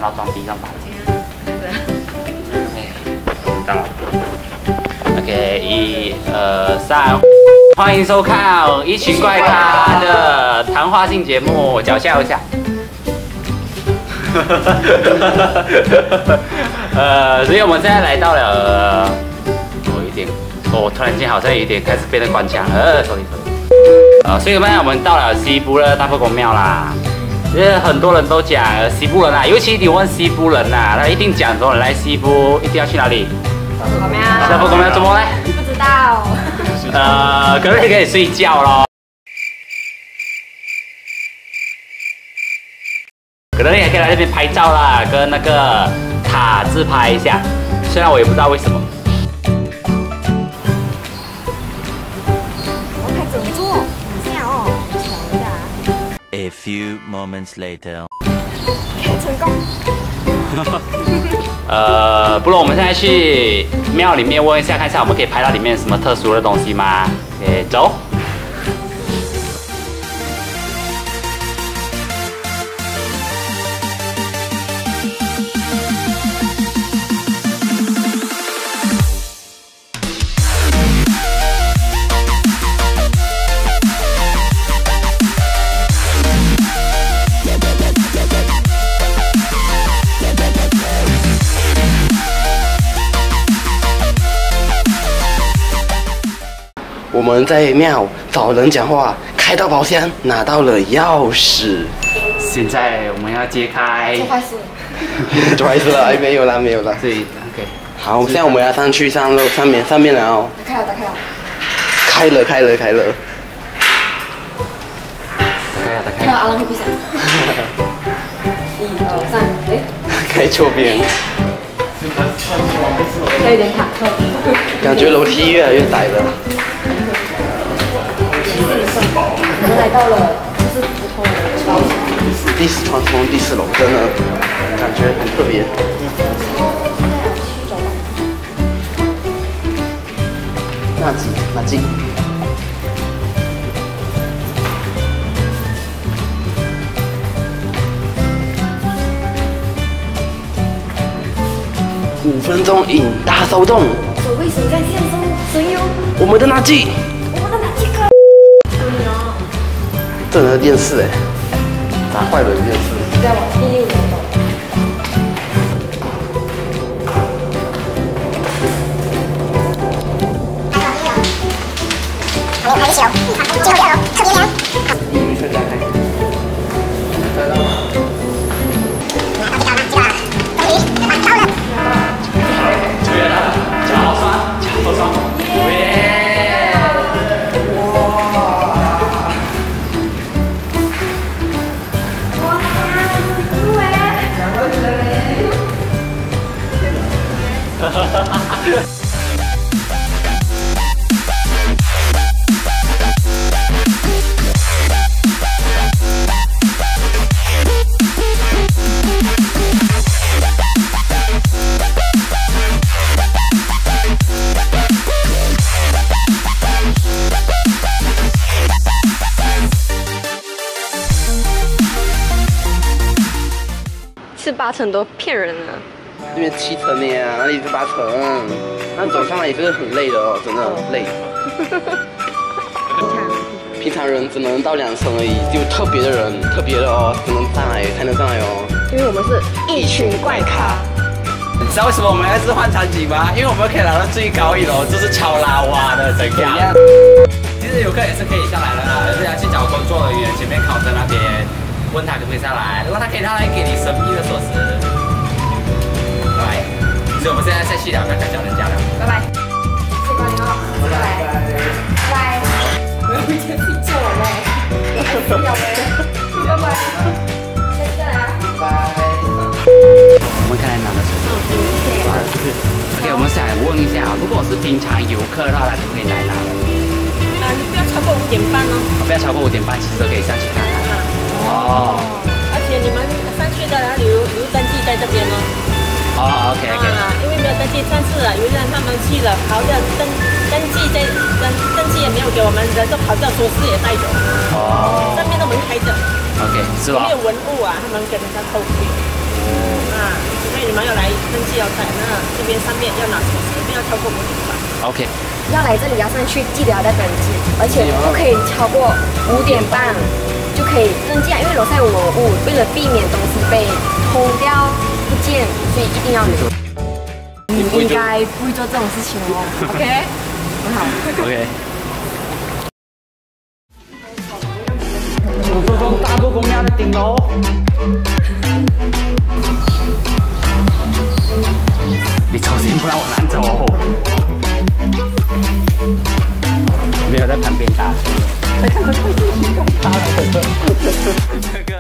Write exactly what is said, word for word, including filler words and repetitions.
然后装逼上班。到了。OK， 一、二、三，欢迎收看一群怪咖的谈话性节目，脚下一下。呃，所以我们现在来到了，有一点，我、哦、突然间好像有一点开始变得官腔了，呃，sorry sorry。呃，所以现在我们到了西部的大破公庙啦。因为很多人都讲西部人啊，尤其你问西部人呐、啊，他一定讲说你来西部一定要去哪里？ 大破公庙。 大破公庙怎么呢？ 不知道。 呃，可能你可以睡觉咯。可能你也可以来这边拍照啦，跟那个塔自拍一下。虽然我也不知道为什么。 我该怎么做？等一下哦，瞧一下。 A few moments later， 成功。 呃，不如我们现在去庙里面问一下，看一下我们可以拍到里面什么特殊的东西吗？诶，走。 我们在庙找人讲话，开到宝箱，拿到了钥匙。 现在我们要揭开。 做坏事。 做坏事了？哎，没有啦，没有啦。 对 ，OK。 好，现在我们要上去上楼上面上面了哦。 打开了，打开了。 开了，开了，开了。 打开了，打开看到了。 阿浪会闭上。一二三，哎。 开错边。 有点卡特。 感觉楼梯越来越窄了。 我们来到了就是普通的包厢。 第四传从第四楼，真的感觉很特别。那几那几。五分钟引大骚动。 所谓谁在线中，谁有我们的那季。 我们的哪几个？对呀。 这人的电视哎，打坏了电视。 再往第六楼走。 还没开始哦，最后一二楼，特别凉。 你们全打开。来了。 拿到这个了，这个了，终于拿到了。 九月了，脚好酸，脚好酸。耶！哈哈哈哈哈！ 是八成都骗人啊！ 这边七层的呀，哪里是八层？那走上来也是很累的哦，真的累。平常人只能到两层而已，只有特别的人，特别的哦，只能上来才能上来哦。 因为我们是一群怪咖。 你知道为什么我们要是换场景吗？因为我们可以来到最高一楼，就是超拉哇的整个。其实游客也是可以下来的啦，就是要去找工作人员，前面考生那边问他可不可以下来，如果他可以，他来给你神秘的锁匙。来，所以我们现在下去了，刚刚叫人家了， 拜拜。谢谢光临哦，拜拜。拜拜。我要先自己做了嘞。不要嘞。拜拜。下次再来啊。 拜。 我们看来拿的是。OK， 我们想问一下啊，如果是平常游客的话，他可不可以来拿？ 啊，你不要超过五点半哦。 不要超过五点半，其实都可以上去看看。哦。 而且你们上去的留留登记在这边哦。 哦 ，OK OK。 啊，因为没有登记，上次啊，有人他们去了，跑掉登登记在登登记也没有给我们，人都跑掉锁匙也带走。哦。上面的门开着。 OK， 是吧？ 没有文物啊，他们跟人家偷窥。啊。 这边上面要拿什么时间，要超过某点半。 OK。 要来这里要上去，记得要再登记，而且不可以超过五点半就可以登记啊，因为楼下有文物，为了避免东西被偷掉不见，所以一定要留。你应该不会做这种事情哦 ，OK？ 很好 ，OK。我坐中大肚公庙的顶楼。你走先，不然我难走。没有在旁边打。在看他快进行干嘛了？